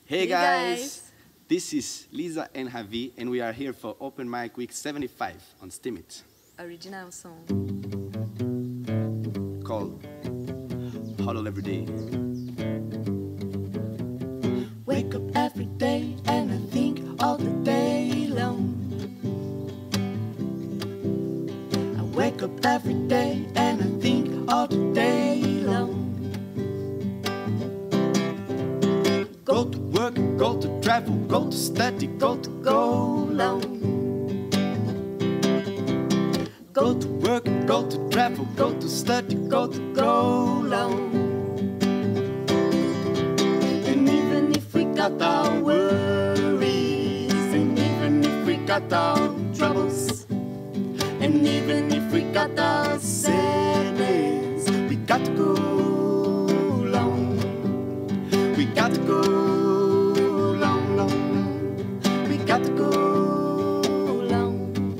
Hey guys! This is Lisa and Javi, and we are here for Open Mic Week 75 on Steemit. Original song. Called Huddle Every Day. Wake up every day and I think all the day long. I wake up every day and I think all the day long. Go to work, go to travel, go to study, go to go long. Go to work, go to travel, go to study, go to go long. And even if we got our worries, and even if we got our troubles, and even if we got our sadness, we got to go long. We got to go long, long. We got to go long.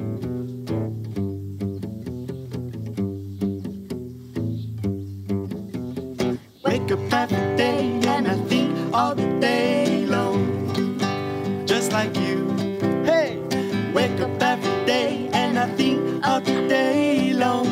Wake up every day and I think all the day long. Just like you. Hey! Wake up every day and I think all the day long.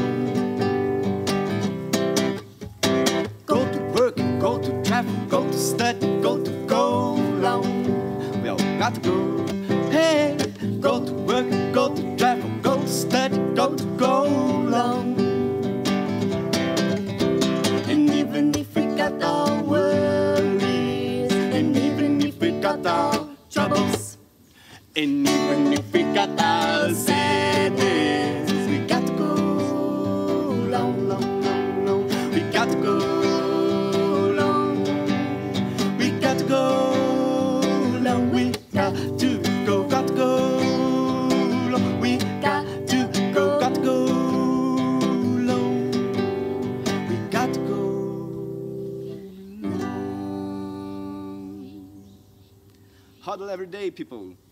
Go to work, go to travel, go to study, go to go long. We all got to go. Hey! Go to work, go to travel, go to study, go to go long. And even if we got our worries, and even if we got our troubles, and even if we got our sadness, we got to go long, long, long, long. We got to go long. We got to go long. We got to go, got to go long. We got to go, got to go long. We got to go long. Huddle every day, people.